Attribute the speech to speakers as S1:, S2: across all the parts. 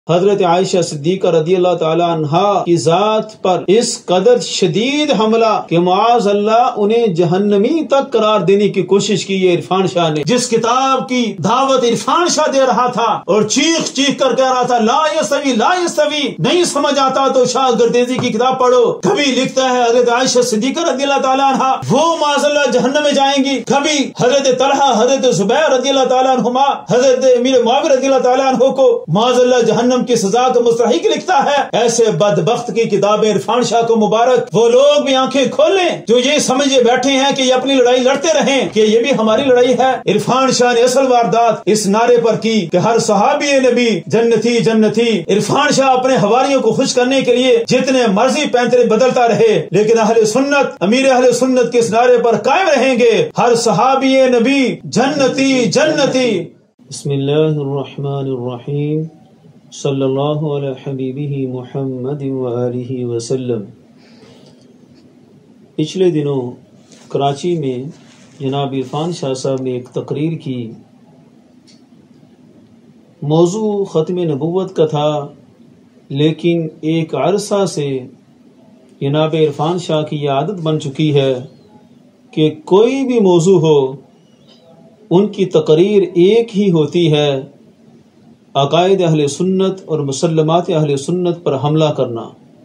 S1: حضرت عائشہ صدیقہ رضی اللہ تعالی عنہا کی ذات پر اس قدر شدید حملہ کہ معاذ اللہ انہیں جہنمی تک قرار دینے کی کوشش کی یہ عرفان شاہ نے، جس کتاب کی دعوت عرفان شاہ دے رہا تھا اور چیخ چیخ کر کہہ رہا تھا لا یستوی لا یستوی، نہیں سمجھ آتا تو شاہ گردیزی کی کتاب پڑھو، کبھی لکھتا ہے حضرت عائشہ صدیقہ رضی اللہ تعالی عنہا وہ معاذ اللہ جہنم میں جائیں گی، کبھی حضرت طلحہ حضرت زبیر رضی اللہ تعالی عنہما حضرت امیر معاویہ رضی اللہ تعالی عنہ کو معاذ اللہ جہنم کی سزا کا مستحق لکھتا ہے۔ ایسے بدبخت کی کتابیں عرفان شاہ کو مبارک، وہ لوگ بھی آنکھیں کھولیں جو یہ سمجھے بیٹھے ہیں کہ یہ اپنی لڑائی لڑتے رہیں کہ یہ بھی ہماری لڑائی ہے۔ عرفان شاہ نے اصل واردات اس نعرے پر کی کہ ہر صحابی نبی جنتی جنتی۔ عرفان شاہ اپنے حواریوں کو خوش کرنے کے لیے جتنے مرضی پینترے بدلتا رہے، لیکن اہل سنت امیر اہل سنت کے اس نعرے پر قائم رہیں گے، ہر صحابی نبی جنتی جنتی۔ بسم اللہ الرحمن الرحیم، صلی اللہ علی حبیبہ محمد وآلہ وسلم۔ پچھلے دنوں کراچی میں جناب عرفان شاہ صاحب نے ایک تقریر کی، موضوع ختم نبوت کا تھا، لیکن ایک عرصہ سے جناب عرفان شاہ کی یہ عادت بن چکی ہے کہ کوئی بھی موضوع ہو ان کی تقریر ایک ہی ہوتی ہے، عقائد اہل سنت اور مسلمات اہل سنت پر حملہ کرنا۔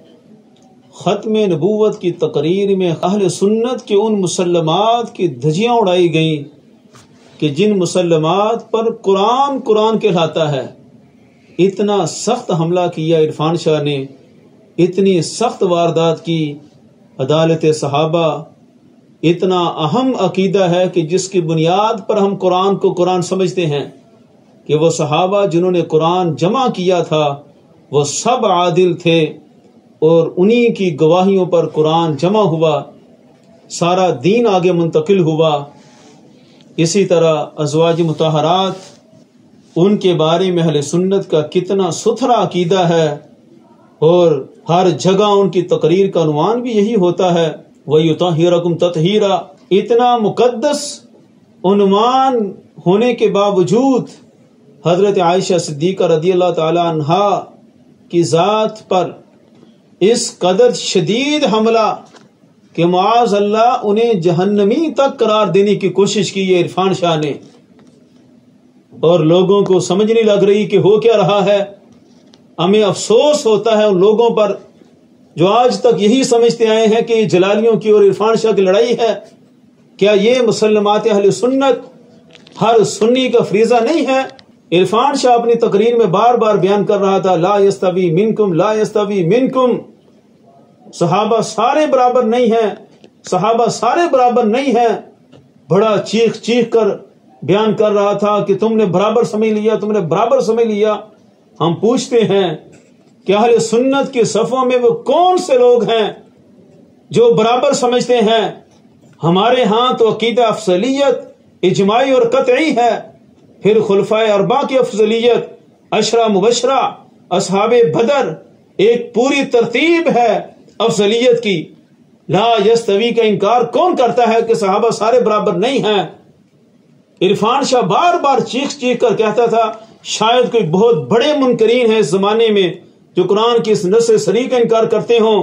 S1: ختم نبوت کی تقریر میں اہل سنت کے ان مسلمات کی دھجیاں اڑائی گئیں کہ جن مسلمات پر قرآن کہلاتا ہے۔ اتنا سخت حملہ کیا عرفان شاہ نے، اتنی سخت واردات کی۔ عدالت صحابہ اتنا اہم عقیدہ ہے کہ جس کی بنیاد پر ہم قرآن کو قرآن سمجھتے ہیں کہ وہ صحابہ جنہوں نے قرآن جمع کیا تھا وہ سب عادل تھے اور انہی کی گواہیوں پر قرآن جمع ہوا، سارا دین آگے منتقل ہوا۔ اسی طرح ازواج مطہرات، ان کے بارے میں اہل سنت کا کتنا ستھرا عقیدہ ہے اور ہر جگہ ان کی تقریر کا عنوان بھی یہی ہوتا ہے وَيُطَهِّرَكُمْ تَطْهِيرًا۔ اتنا مقدس عنوان ہونے کے باوجود حضرت عائشہ صدیقہ رضی اللہ تعالی عنہا کی ذات پر اس قدر شدید حملہ کہ معاذ اللہ انہیں جہنمی تک قرار دینے کی کوشش کی یہ عرفان شاہ نے، اور لوگوں کو سمجھ نہیں لگ رہی کہ ہو کیا رہا ہے۔ ہمیں افسوس ہوتا ہے ان لوگوں پر جو آج تک یہی سمجھتے آئے ہیں کہ یہ جلالیوں کی اور عرفان شاہ کی لڑائی ہے۔ کیا یہ مسلمات اہل سنت ہر سنی کا فریضہ نہیں ہے؟ عرفان شاہ اپنی تقریر میں بار بار بیان کر رہا تھا لا یستوی منکم لا یستوی منکم، صحابہ سارے برابر نہیں ہیں، صحابہ سارے برابر نہیں ہیں۔ بڑا چیخ چیخ کر بیان کر رہا تھا کہ تم نے برابر سمجھ لیا، تم نے برابر سمجھ لیا۔ ہم پوچھتے ہیں کہ اہل سنت کے صفوں میں وہ کون سے لوگ ہیں جو برابر سمجھتے ہیں؟ ہمارے ہاں تو عقیدہ افضلیت اجماعی اور قطعی ہے، پھر خلفائے اربعہ کی افضلیت، عشرہ مبشرہ، اصحاب بدر، ایک پوری ترتیب ہے افضلیت کی۔ لا یستوی کا انکار کون کرتا ہے کہ صحابہ سارے برابر نہیں ہیں؟ عرفان شاہ بار بار چیخ چیخ کر کہتا تھا شاید کوئی بہت بڑے منکرین ہیں اس زمانے میں جو قرآن کی اس نص صریح کا انکار کرتے ہوں،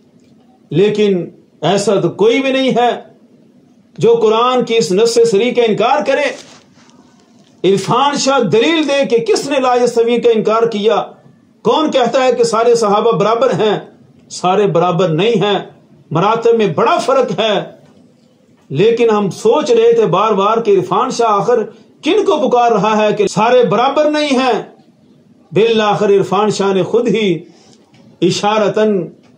S1: لیکن ایسا تو کوئی بھی نہیں ہے جو قرآن کی اس نص صریح کا انکار کرے۔ عرفان شاہ دلیل دے کہ کس نے لا یستوی کا انکار کیا؟ کون کہتا ہے کہ سارے صحابہ برابر ہیں؟ سارے برابر نہیں ہیں، مراتب میں بڑا فرق ہے۔ لیکن ہم سوچ رہے تھے بار بار کہ عرفان شاہ آخر کن کو پکار رہا ہے کہ سارے برابر نہیں ہیں؟ بالآخر عرفان شاہ نے خود ہی اشارتاً،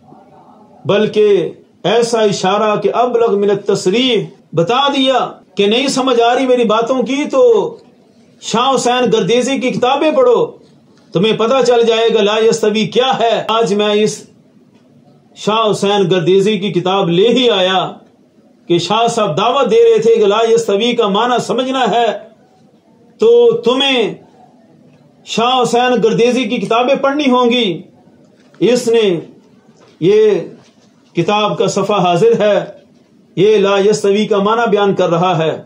S1: بلکہ ایسا اشارہ کہ ابلغ من التصریح بتا دیا کہ نہیں سمجھ آ رہی میری باتوں کی تو شاہ حسین گردیزی کی کتابیں پڑھو، تمہیں پتہ چل جائے گا لا یستوی کیا ہے۔ آج میں اس شاہ حسین گردیزی کی کتاب لے ہی آیا کہ شاہ صاحب دعوت دے رہے تھے کہ لا یستوی کا معنی سمجھنا ہے تو تمہیں شاہ حسین گردیزی کی کتابیں پڑھنی ہوں گی۔ اس نے یہ کتاب کا صفحہ حاضر ہے، یہ لا یستوی کا معنی بیان کر رہا ہے۔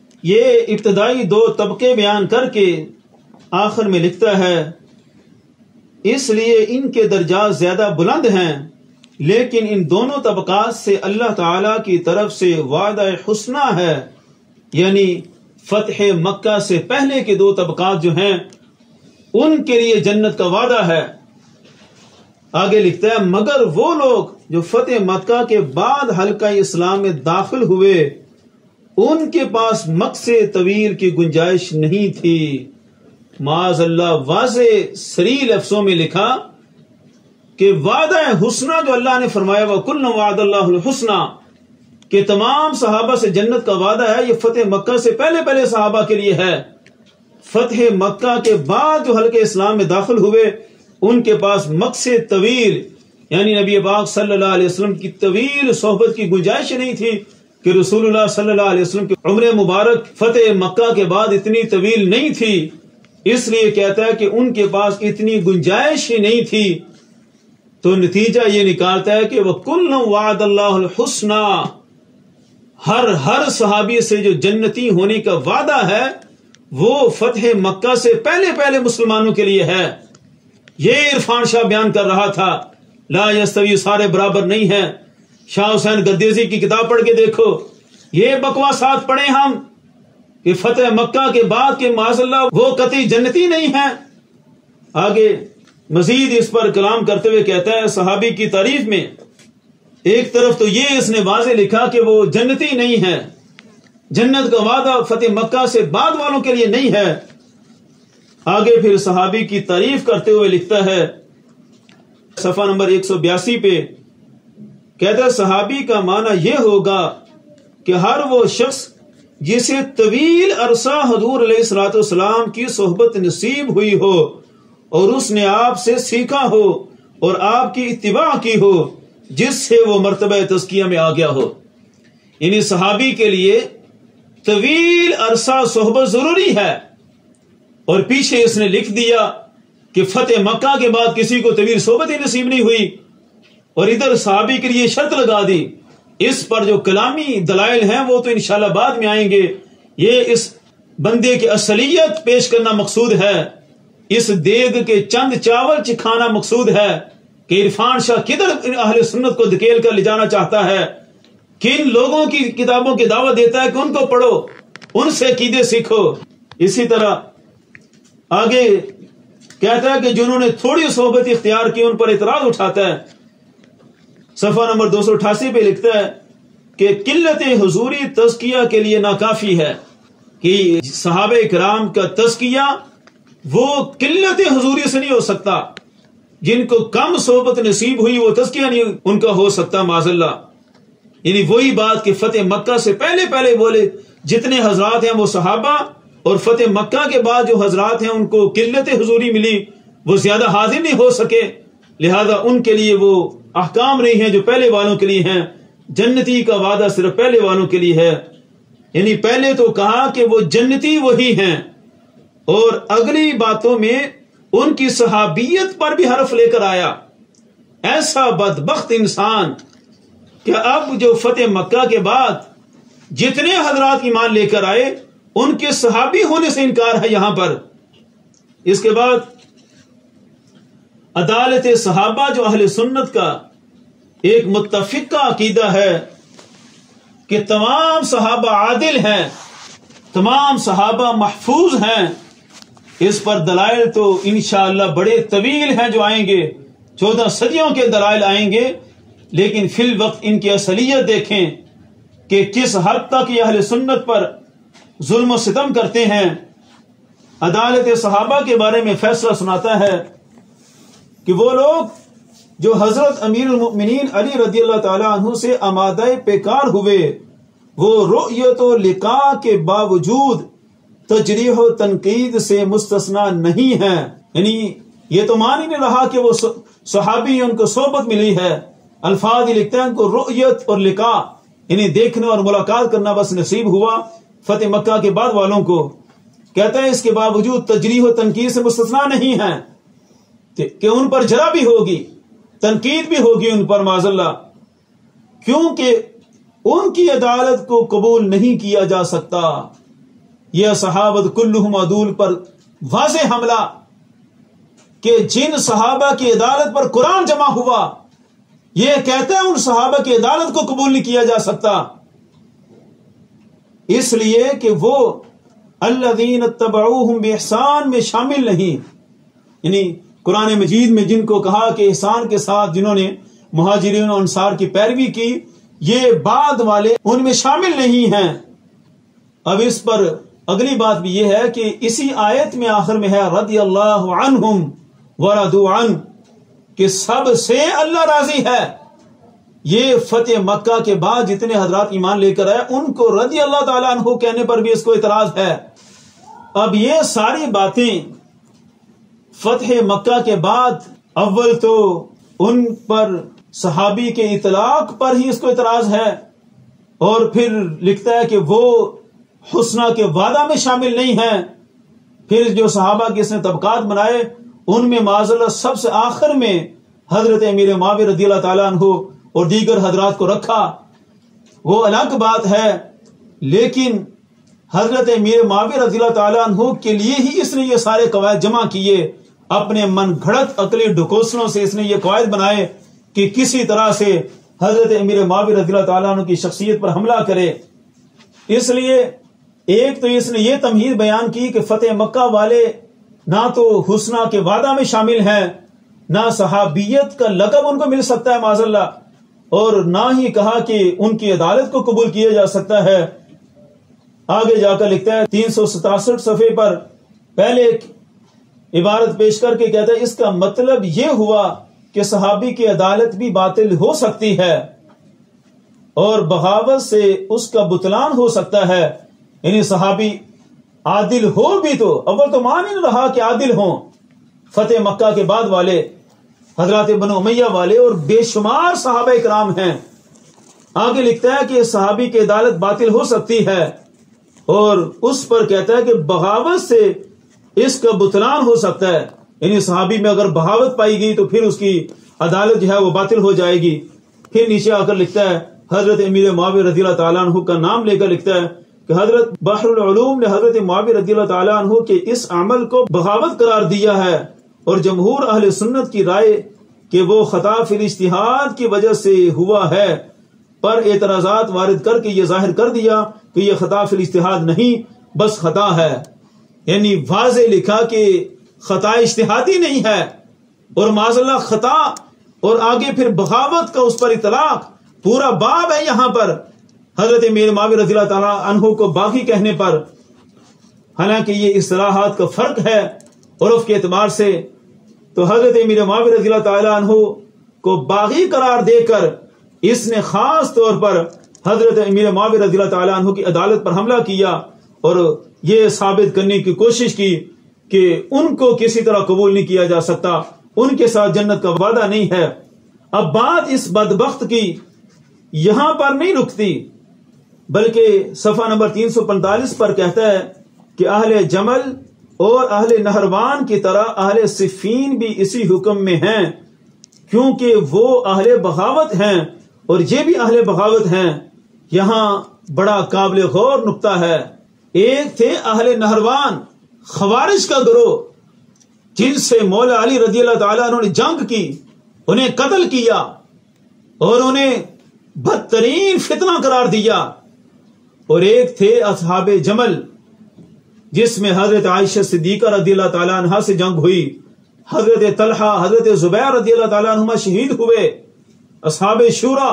S1: یہ ابتدائی دو طبقے بیان کر کے آخر میں لکھتا ہے اس لیے ان کے درجات زیادہ بلند ہیں، لیکن ان دونوں طبقات سے اللہ تعالی کی طرف سے وعدہ حسنہ ہے، یعنی فتح مکہ سے پہلے کے دو طبقات جو ہیں ان کے لیے جنت کا وعدہ ہے۔ آگے لکھتا ہے مگر وہ لوگ جو فتح مکہ کے بعد حلقہ اسلام میں داخل ہوئے ان کے پاس مقصد طویل کی گنجائش نہیں تھی۔ معاذ اللہ، واضح صریح لفظوں میں لکھا کہ وعدہ حسنہ جو اللہ نے فرمایا وَكُلًّا وَعَدَ اللَّهُ الْحُسْنَى کہ تمام صحابہ سے جنت کا وعدہ ہے، یہ فتح مکہ سے پہلے صحابہ کے لیے ہے۔ فتح مکہ کے بعد جو حلقہ اسلام میں داخل ہوئے ان کے پاس مقصد طویل یعنی نبی پاک صلی اللہ علیہ وسلم کی طویل صحبت کی گنجائش نہیں تھی کہ رسول اللہ صلی اللہ علیہ وسلم کی عمر مبارک فتح مکہ کے بعد اتنی طویل نہیں تھی، اس لیے کہتا ہے کہ ان کے پاس اتنی گنجائش ہی نہیں تھی۔ تو نتیجہ یہ نکالتا ہے کہ وَكُلًّا وَعَدَ اللَّهُ الْحُسْنَى ہر صحابی سے جو جنتی ہونے کا وعدہ ہے وہ فتح مکہ سے پہلے مسلمانوں کے لیے ہے۔ یہ عرفان شاہ بیان کر رہا تھا، لا یستوی سارے برابر نہیں ہیں۔ شاہ حسین گدیزی کی کتاب پڑھ کے دیکھو، یہ بکواسات پڑھیں ہم کہ فتح مکہ کے بعد کے معاذ اللہ وہ قطعی جنتی نہیں ہیں۔ آگے مزید اس پر کلام کرتے ہوئے کہتا ہے صحابی کی تعریف میں ایک طرف تو یہ اس نے واضح لکھا کہ وہ جنتی نہیں ہے، جنت کا وعدہ فتح مکہ سے بعد والوں کے لیے نہیں ہے۔ آگے پھر صحابی کی تعریف کرتے ہوئے لکھتا ہے صفحہ نمبر 182 پہ، کہتا ہے صحابی کا معنی یہ ہوگا کہ ہر وہ شخص جسے طویل عرصہ حضور علیہ الصلوۃ والسلام کی صحبت نصیب ہوئی ہو اور اس نے آپ سے سیکھا ہو اور آپ کی اتباع کی ہو، جس سے وہ مرتبہ تزکیہ میں آ گیا ہو۔ یعنی صحابی کے لیے طویل عرصہ صحبت ضروری ہے، اور پیچھے اس نے لکھ دیا کہ فتح مکہ کے بعد کسی کو طویل صحبت ہی نصیب نہیں ہوئی، اور ادھر صحابی کے لیے شرط لگا دی۔ اس پر جو کلامی دلائل ہیں وہ تو انشاءاللہ بعد میں آئیں گے، یہ اس بندے کی اصلیت پیش کرنا مقصود ہے، اس دیگ کے چند چاول چکھانا مقصود ہے کہ عرفان شاہ کدھر اہل سنت کو دھکیل کر لے جانا چاہتا ہے، کن لوگوں کی کتابوں کی دعوت دیتا ہے کہ ان کو پڑھو، ان سے عقیدے سیکھو۔ اسی طرح آگے کہتا ہے کہ جنہوں نے تھوڑی صحبت اختیار کی ان پر اعتراض اٹھاتا ہے۔ صفحہ نمبر 288 پہ لکھتا ہے کہ قلت حضوری تزکیہ کے لیے ناکافی ہے، کہ صحابہ کرام کا تزکیہ وہ قلت حضوری سے نہیں ہو سکتا، جن کو کم صحبت نصیب ہوئی وہ تزکیہ نہیں ان کا ہو سکتا معاذ اللہ۔ یعنی وہی بات کہ فتح مکہ سے پہلے بولے جتنے حضرات ہیں وہ صحابہ، اور فتح مکہ کے بعد جو حضرات ہیں ان کو قلت حضوری ملی، وہ زیادہ حاضر نہیں ہو سکے، لہذا ان کے لیے وہ احکام نہیں ہیں جو پہلے والوں کے لیے ہیں۔ جنتی کا وعدہ صرف پہلے والوں کے لیے ہے۔ یعنی پہلے تو کہا کہ وہ جنتی وہی ہیں، اور اگلی باتوں میں ان کی صحابیت پر بھی حرف لے کر آیا۔ ایسا بدبخت انسان کہ اب جو فتح مکہ کے بعد جتنے حضرات ایمان لے کر آئے ان کے صحابی ہونے سے انکار ہے یہاں پر۔ اس کے بعد عدالت صحابہ جو اہل سنت کا ایک متفقہ عقیدہ ہے کہ تمام صحابہ عادل ہیں، تمام صحابہ محفوظ ہیں، اس پر دلائل تو انشاءاللہ بڑے طویل ہیں جو آئیں گے، 14 صدیوں کے دلائل آئیں گے، لیکن فی الوقت ان کی اصلیت دیکھیں کہ کس حد تک یہ اہل سنت پر ظلم و ستم کرتے ہیں۔ عدالت صحابہ کے بارے میں فیصلہ سناتا ہے کہ وہ لوگ جو حضرت امیر المؤمنین علی رضی اللہ تعالی عنہ سے آمادہ پیکار ہوئے، وہ رؤیت و لقاء کے باوجود تجریح و تنقید سے مستثنا نہیں ہیں۔ یعنی یہ تو مان ہی نہیں رہا کہ وہ صحابی ان کو صحبت ملی ہے، الفاظ ہی لکھتے ہیں ان کو رؤیت اور لقاء، یعنی دیکھنے اور ملاقات کرنا بس نصیب ہوا فتح مکہ کے بعد والوں کو۔ کہتا ہے اس کے باوجود تجریح و تنقید سے مستثنا نہیں ہیں، کہ ان پر جرح بھی ہوگی، تنقید بھی ہوگی ان پر معاذ اللہ، کیونکہ ان کی عدالت کو قبول نہیں کیا جا سکتا۔ یہ صحابت کلہم عدول پر واضح حملہ کہ جن صحابہ کی عدالت پر قرآن جمع ہوا، یہ کہتا ہے ان صحابہ کی عدالت کو قبول نہیں کیا جا سکتا، اس لیے کہ وہ الذین اتبعوہم بإحسان میں شامل نہیں. یعنی قرآن مجید میں جن کو کہا کہ احسان کے ساتھ جنہوں نے مہاجرین و انصار کی پیروی کی، یہ بعد والے ان میں شامل نہیں ہیں. اب اس پر اگلی بات بھی یہ ہے کہ اسی آیت میں آخر میں ہے رضی اللہ عنہم ورضوا عنہ، کہ سب سے اللہ راضی ہے. یہ فتح مکہ کے بعد جتنے حضرات ایمان لے کر آئے ان کو رضی اللہ تعالیٰ عنہ کہنے پر بھی اس کو اعتراض ہے. اب یہ ساری باتیں فتح مکہ کے بعد اول تو ان پر صحابی کے اطلاق پر ہی اس کو اعتراض ہے، اور پھر لکھتا ہے کہ وہ حسنہ کے وعدہ میں شامل نہیں ہیں. پھر جو صحابہ کے اس نے طبقات بنائے ان میں معاذ اللہ سب سے آخر میں حضرت امیر معاویہ رضی اللہ تعالیٰ عنہ اور دیگر حضرات کو رکھا، وہ الگ بات ہے. لیکن حضرت امیر معاویہ رضی اللہ تعالیٰ عنہ کے لیے ہی اس نے یہ سارے قواعد جمع کیے. اپنے من گھڑت عقلی ڈھکوسلوں سے اس نے یہ قواعد بنائے کہ کسی طرح سے حضرت امیر معاویہ رضی اللہ تعالیٰ عنہ کی شخصیت پر حملہ کرے. اس لیے ایک تو اس نے یہ تمہید بیان کی کہ فتح مکہ والے نہ تو حسنہ کے وعدہ میں شامل ہیں، نہ صحابیت کا لقب ان کو مل سکتا ہے معاذ اللہ، اور نہ ہی کہا کہ ان کی عدالت کو قبول کیا جا سکتا ہے. آگے جا کر لکھتا ہے 367 صفحے پر پہلے ایک عبارت پیش کر کے کہتا ہے اس کا مطلب یہ ہوا کہ صحابی کی عدالت بھی باطل ہو سکتی ہے اور بغاوت سے اس کا بطلان ہو سکتا ہے. یعنی صحابی عادل ہو بھی تو اول تو مان ہی نہیں رہا کہ عادل ہوں. فتح مکہ کے بعد والے حضرات بنو امیہ والے اور بے شمار صحابہ اکرام ہیں. آگے لکھتا ہے کہ صحابی کی عدالت باطل ہو سکتی ہے، اور اس پر کہتا ہے کہ بغاوت سے اس کا بطلان ہو سکتا ہے. یعنی صحابی میں اگر بغاوت پائی گئی تو پھر اس کی عدالت جو ہے وہ باطل ہو جائے گی. پھر نیچے آ کر لکھتا ہے حضرت امیر معاویہ رضی اللہ تعالیٰ عنہ کا نام لے کر لکھتا ہے کہ حضرت بحر العلوم نے حضرت معاویہ رضی اللہ تعالیٰ عنہ کے اس عمل کو بغاوت قرار دیا ہے، اور جمہور اہل سنت کی رائے کہ وہ خطا فی الاجتہاد کی وجہ سے ہوا ہے پر اعتراضات وارد کر کے یہ ظاہر کر دیا کہ یہ خطا فی الاجتہاد نہیں بس خطا ہے. یعنی واضح لکھا کہ خطا اجتہادی نہیں ہے، اور معاذ اللہ خطا اور آگے پھر بغاوت کا اس پر اطلاق پورا باب ہے یہاں پر حضرت امیر معاویہ رضی اللہ تعالیٰ عنہ کو باغی کہنے پر. حالانکہ یہ اصطلاحات کا فرق ہے عرف کے اعتبار سے، تو حضرت امیر معاویہ رضی اللہ تعالیٰ عنہ کو باغی قرار دے کر اس نے خاص طور پر حضرت امیر معاویہ رضی اللہ تعالیٰ عنہ کی عدالت پر حملہ کیا اور یہ ثابت کرنے کی کوشش کی کہ ان کو کسی طرح قبول نہیں کیا جا سکتا، ان کے ساتھ جنت کا وعدہ نہیں ہے. اب بات اس بدبخت کی یہاں پر نہیں رکتی، بلکہ صفحہ نمبر 345 پر کہتا ہے کہ اہل جمل اور اہل نہروان کی طرح اہل صفین بھی اسی حکم میں ہیں، کیونکہ وہ اہل بغاوت ہیں اور یہ بھی اہل بغاوت ہیں. یہاں بڑا قابل غور نقطہ ہے. ایک تھے اہل نہروان، خوارج کا گروہ، جن سے مولا علی رضی اللہ تعالیٰ عنہ نے جنگ کی، انہیں قتل کیا اور انہیں بدترین فتنہ قرار دیا. اور ایک تھے اصحاب جمل، جس میں حضرت عائشہ صدیقہ رضی اللہ تعالیٰ عنہ سے جنگ ہوئی، حضرت طلحہ حضرت زبیر رضی اللہ تعالیٰ عنہما شہید ہوئے، اصحاب شورا.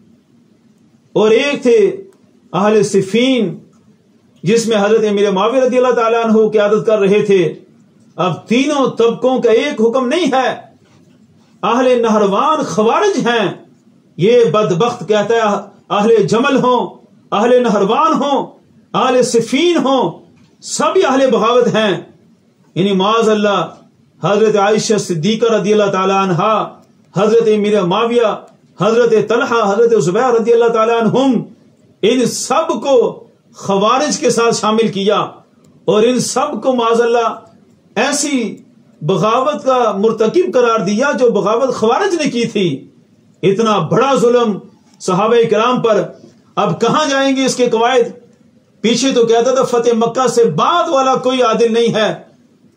S1: اور ایک تھے اہل صفین، جس میں حضرت امیر معاویہ رضی اللہ تعالیٰ عنہ قیادت کر رہے تھے. اب تینوں طبقوں کا ایک حکم نہیں ہے. اہل نہروان خوارج ہیں، یہ بدبخت کہتا ہے اہل جمل ہوں، اہل نہروان ہوں، اہل صفین ہوں، سب اہل بغاوت ہیں. یعنی معاذ اللہ حضرت عائشہ صدیقہ رضی اللہ تعالیٰ عنہا، حضرت امیر معاویہ، حضرت طلحہ، حضرت زبیر رضی اللہ تعالیٰ عنہم، ان سب کو خوارج کے ساتھ شامل کیا اور ان سب کو معاذ اللہ ایسی بغاوت کا مرتکب قرار دیا جو بغاوت خوارج نے کی تھی. اتنا بڑا ظلم صحابہ کرام پر. اب کہاں جائیں گے اس کے قواعد؟ پیچھے تو کہتا تھا فتح مکہ سے بعد والا کوئی عادل نہیں ہے،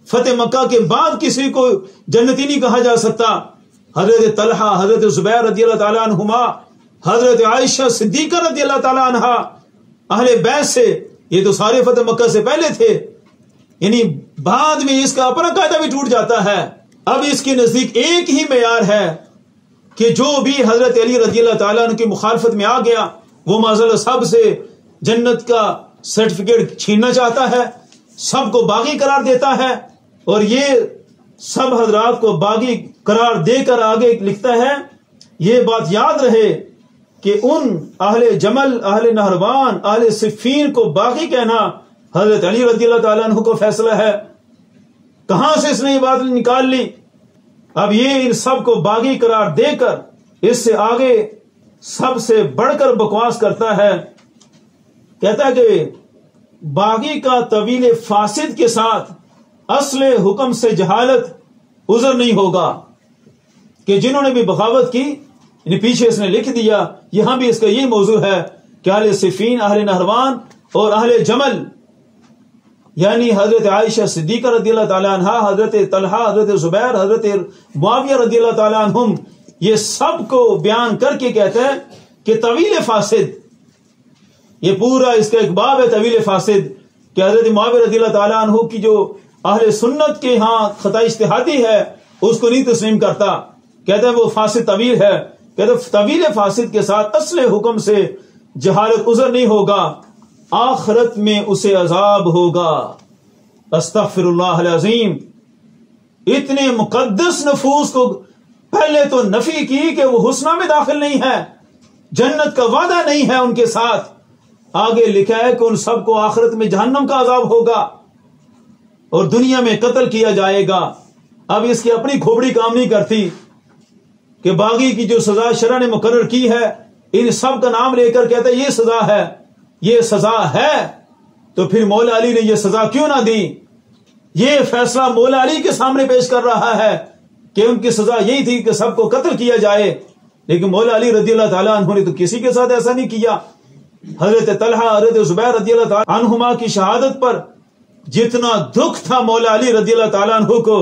S1: فتح مکہ کے بعد کسی کو جنتی نہیں کہا جا سکتا. حضرت طلحہ، حضرت زبیر رضی اللہ تعالیٰ عنہما، حضرت عائشہ صدیقہ رضی اللہ تعالیٰ عنہا، اہل بیت سے، یہ تو سارے فتح مکہ سے پہلے تھے. یعنی بعد میں اس کا اپنا قاعدہ بھی ٹوٹ جاتا ہے. اب اس کے نزدیک ایک ہی معیار ہے کہ جو بھی حضرت علی رضی اللہ تعالیٰ عنہ کی مخالفت میں آ گیا وہ معذاللہ سب سے جنت کا سرٹیفکیٹ چھیننا چاہتا ہے، سب کو باغی قرار دیتا ہے. اور یہ سب حضرات کو باغی قرار دے کر آگے لکھتا ہے، یہ بات یاد رہے کہ ان اہل جمل، اہل نہروان، اہل صفین کو باغی کہنا حضرت علی رضی اللہ تعالیٰ عنہ کو فیصلہ ہے. کہاں سے اس نے یہ بات نکال لی؟ اب یہ ان سب کو باغی قرار دے کر اس سے آگے سب سے بڑھ کر بکواس کرتا ہے. کہتا ہے کہ باغی کا طویل فاسد کے ساتھ اصل حکم سے جہالت عذر نہیں ہوگا. کہ جنہوں نے بھی بغاوت کی، یعنی پیچھے اس نے لکھ دیا، یہاں بھی اس کا یہ موضوع ہے کہ اہل صفین، اہل نہروان اور اہل جمل، یعنی حضرت عائشہ صدیقہ رضی اللہ تعالیٰ عنہ، حضرت طلحہ، حضرت زبیر، حضرت معاویہ رضی اللہ تعالیٰ عنہم، یہ سب کو بیان کر کے کہتا ہے کہ طویل فاسد، یہ پورا اس کا ایک باب ہے طویل فاسد، کہ حضرت معاویہ رضی اللہ تعالیٰ عنہ کی جو اہل سنت کے ہاں خطا اجتہادی ہے اس کو نہیں تسلیم کرتا. کہتا ہے وہ فاسد طویل ہے. کہتا ہے طویل فاسد کے ساتھ اصل حکم سے جہالت عذر نہیں ہوگا، آخرت میں اسے عذاب ہوگا. استغفر اللہ العظیم. اتنے مقدس نفوس کو پہلے تو نفی کی کہ وہ حسنہ میں داخل نہیں ہے، جنت کا وعدہ نہیں ہے ان کے ساتھ. آگے لکھا ہے کہ ان سب کو آخرت میں جہنم کا عذاب ہوگا اور دنیا میں قتل کیا جائے گا. اب اس کی اپنی کھوپڑی کام نہیں کرتی کہ باغی کی جو سزا شرع نے مقرر کی ہے، ان سب کا نام لے کر کہتا ہے یہ سزا ہے، یہ سزا ہے. تو پھر مولا علی نے یہ سزا کیوں نہ دی؟ یہ فیصلہ مولا علی کے سامنے پیش کر رہا ہے کہ ان کی سزا یہی تھی کہ سب کو قتل کیا جائے. لیکن مولا علی رضی اللہ تعالیٰ عنہ نے تو کسی کے ساتھ ایسا نہیں کیا. حضرت طلحہ، حضرت زبیر رضی اللہ تعالیٰ عنہما کی شہادت پر جتنا دکھ تھا مولا علی رضی اللہ تعالیٰ عنہ کو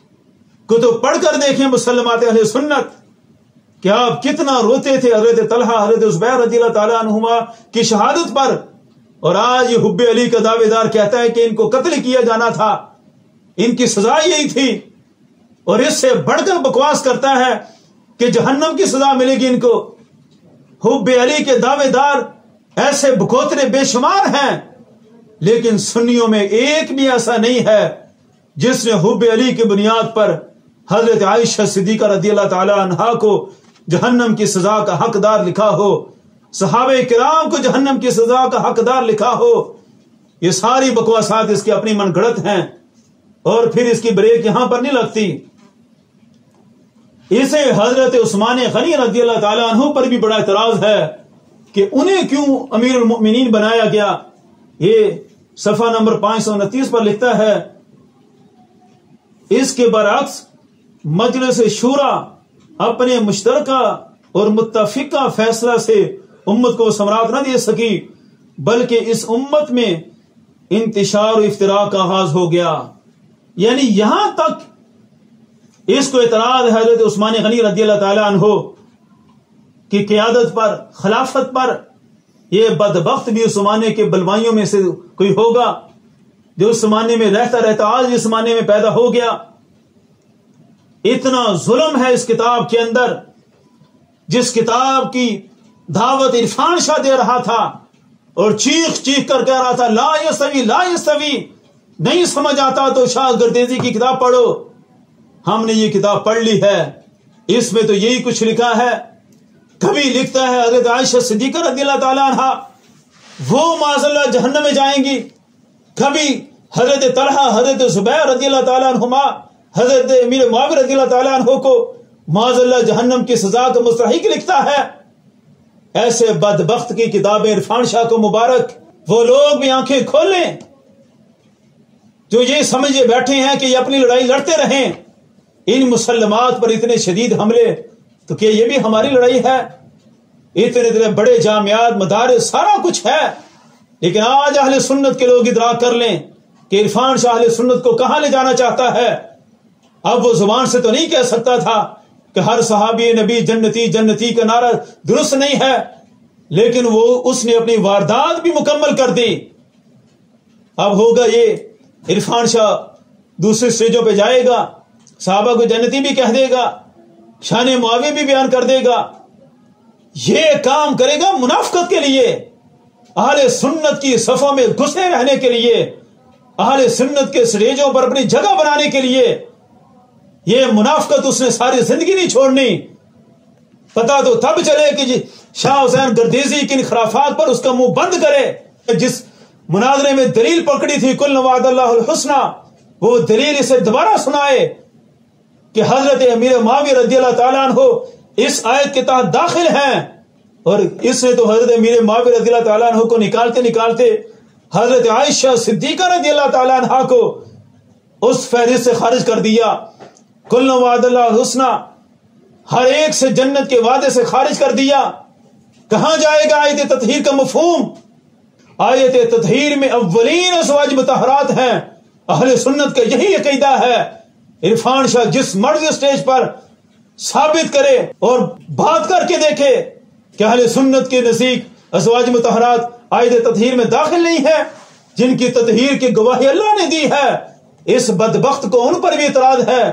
S1: تو پڑھ کر دیکھیں مسلمات اہل سنت کہ آپ کتنا روتے تھے حضرت طلحہ، حضرت زبیر رضی اللہ تعالیٰ عنہما کی شہادت پر. اور آج یہ حب علی کا دعوے دار کہتا ہے کہ ان کو قتل کیا جانا تھا، ان کی سزا یہی تھی. اور اس سے بڑھ کر بکواس کرتا ہے کہ جہنم کی سزا ملے گی ان کو. حب علی کے دعوے دار ایسے بکوترے بے شمار ہیں، لیکن سنیوں میں ایک بھی ایسا نہیں ہے جس نے حب علی کی بنیاد پر حضرت عائشہ صدیقہ رضی اللہ تعالی عنہا کو جہنم کی سزا کا حقدار لکھا ہو، صحابہ کرام کو جہنم کی سزا کا حقدار لکھا ہو. یہ ساری بکواسات اس کی اپنی من گھڑت ہیں اور پھر اس کی بریک یہاں پر نہیں لگتی. اسے حضرت عثمان غنی رضی اللہ تعالیٰ عنہ پر بھی بڑا اعتراض ہے کہ انہیں کیوں امیر المؤمنین بنایا گیا. یہ صفحہ نمبر 529 پر لکھتا ہے، اس کے برعکس مجلس شورا اپنے مشترکہ اور متفقہ فیصلہ سے امت کو ثمرات نہ دے سکی، بلکہ اس امت میں انتشار و افتراق کا آغاز ہو گیا. یعنی یہاں تک اس کو اعتراض حضرت عثمان غنی رضی اللہ تعالی عنہ کی قیادت پر، خلافت پر. یہ بدبخت بھی اس زمانے کے بلوائیوں میں سے کوئی ہوگا جو اس زمانے میں رہتا رہتا آج اس زمانے میں پیدا ہو گیا. اتنا ظلم ہے اس کتاب کے اندر، جس کتاب کی دعوت عرفان شاہ دے رہا تھا اور چیخ چیخ کر کہہ رہا تھا لا یستوی لا یستوی. نہیں سمجھ آتا تو شاہ گردیزی کی کتاب پڑھو. ہم نے یہ کتاب پڑھ لی ہے، اس میں تو یہی کچھ لکھا ہے. کبھی لکھتا ہے حضرت عائشہ صدیقہ رضی اللہ تعالیٰ عنہا وہ معاذ اللہ جہنم میں جائیں گی، کبھی حضرت طلحہ، حضرت زبیر رضی اللہ تعالیٰ عنہما، حضرت امیر معاویہ رضی اللہ تعالیٰ عنہ کو معاذ اللہ جہنم کی سزا کا مستحق لکھتا ہے. ایسے بدبخت کی کتابیں عرفان شاہ کو مبارک. وہ لوگ بھی آنکھیں کھولیں جو یہ سمجھے بیٹھے ہیں کہ یہ اپنی لڑائی لڑتے رہیں. ان مسلمات پر اتنے شدید حملے تو کیا یہ بھی ہماری لڑائی ہے؟ اتنے بڑے جامعات، مدارس، سارا کچھ ہے، لیکن آج اہل سنت کے لوگ ادراک کر لیں کہ عرفان شاہ اہل سنت کو کہاں لے جانا چاہتا ہے۔ اب وہ زبان سے تو نہیں کہہ سکتا تھا کہ ہر صحابی نبی جنتی جنتی کا نعرہ درست نہیں ہے، لیکن اس نے اپنی واردات بھی مکمل کر دی۔ اب ہوگا یہ عرفان شاہ دوسرے سٹیجوں پہ جائے گا، صحابہ کو جنتی بھی کہہ دے گا، شان معاویہ بھی بیان کر دے گا۔ یہ کام کرے گا منافقت کے لیے، اہل سنت کی صفوں میں گھسے رہنے کے لیے، اہل سنت کے سٹیجوں پر اپنی جگہ بنانے کے لیے۔ یہ منافقت اس نے ساری زندگی نہیں چھوڑنی۔ پتا تو تب چلے کہ شاہ حسین گردیزی کی خرافات پر اس کا منہ بند کرے۔ جس مناظرے میں دلیل پکڑی تھی کل وعد اللہ الحسنہ، وہ دلیل اسے دوبارہ سنائے کہ حضرت امیر معاویہ رضی اللہ تعالیٰ عنہ اس آیت کے تحت داخل ہیں، اور اس نے تو حضرت امیر معاویہ رضی اللہ تعالیٰ عنہ کو نکالتے نکالتے حضرت عائشہ صدیقہ رضی اللہ تعالیٰ عنہ کو اس فہرست سے خارج کر دیا۔ کل وعد اللہ الحسنہ، ہر ایک سے جنت کے وعدے سے خارج کر دیا۔ کہاں جائے گا آیت تطہیر کا مفہوم؟ آیت تطہیر میں اولین ازواج مطہرات ہیں۔ اہل سنت کا یہی عقیدہ ہے۔ عرفان شاہ جس مرضی اسٹیج پر ثابت کرے اور بات کر کے دیکھے کہ اہل سنت کے نزدیک ازواج مطہرات آیت تطہیر میں داخل نہیں ہے، جن کی تطہیر کی گواہی اللہ نے دی ہے، اس بدبخت کو ان پر بھی اعتراض ہے۔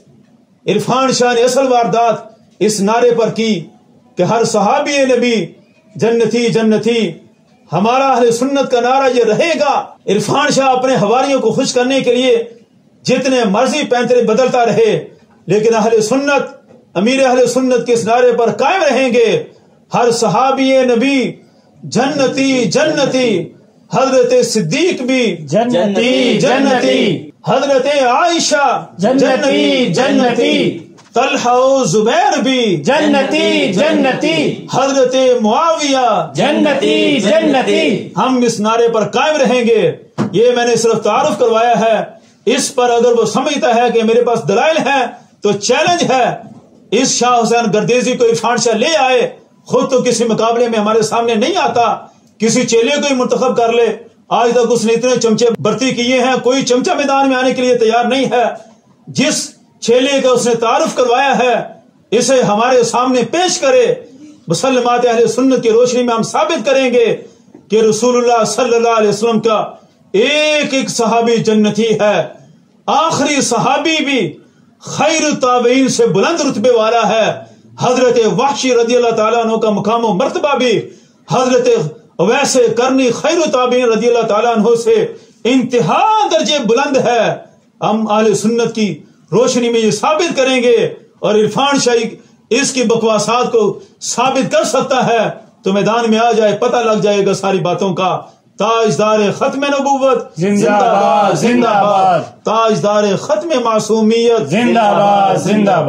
S1: عرفان شاہ نے اصل واردات اس نعرے پر کی کہ ہر صحابی نبی جنتی جنتی، ہمارا اہل سنت کا نعرہ یہ رہے گا۔ عرفان شاہ اپنے حواریوں کو خوش کرنے کے لیے جتنے مرضی پینترے بدلتا رہے، لیکن اہل سنت، امیر اہل سنت کے اس نعرے پر قائم رہیں گے، ہر صحابی نبی جنتی جنتی، حضرت صدیق بھی جنتی جنتی، حضرت عائشہ جنتی جنتی، طلحہ و زبیر بھی جنتی جنتی، حضرت معاویہ جنتی جنتی۔ ہم اس نعرے پر قائم رہیں گے۔ یہ میں نے صرف تعارف کروایا ہے، اس پر اگر وہ سمجھتا ہے کہ میرے پاس دلائل ہیں تو چیلنج ہے، اس شاہ حسین گردیزی کو عرفان شاہ لے آئے، خود تو کسی مقابلے میں ہمارے سامنے نہیں آتا، کسی چیلے کو ہی منتخب کر لے۔ آج تک اس نے اتنے چمچے برتی کیے ہیں، کوئی چمچہ میدان میں آنے کے لیے تیار نہیں ہے۔ جس چیلے کا اس نے تعارف کروایا ہے، اسے ہمارے سامنے پیش کرے۔ مسلمات اہل سنت کی روشنی میں ہم ثابت کریں گے کہ رسول اللہ صلی اللہ علیہ وسلم کا ایک ایک صحابی جنتی ہے، آخری صحابی بھی خیر التابعین سے بلند رتبے والا ہے۔ حضرت وحشی رضی اللہ تعالیٰ عنہ کا مقام و مرتبہ بھی حضرت اویس کرنی خیر التابعین رضی اللہ تعالیٰ عنہ سے انتہا درجے بلند ہے۔ ہم اہل سنت کی روشنی میں یہ ثابت کریں گے، اور عرفان شاہ اس کی بکواسات کو ثابت کر سکتا ہے تو میدان میں آ جائے، پتہ لگ جائے گا ساری باتوں کا۔ تاجدار ختم نبوت
S2: زندہ باد زندہ باد،
S1: تاجدار ختم معصومیت
S2: زندہ باد زندہ باد۔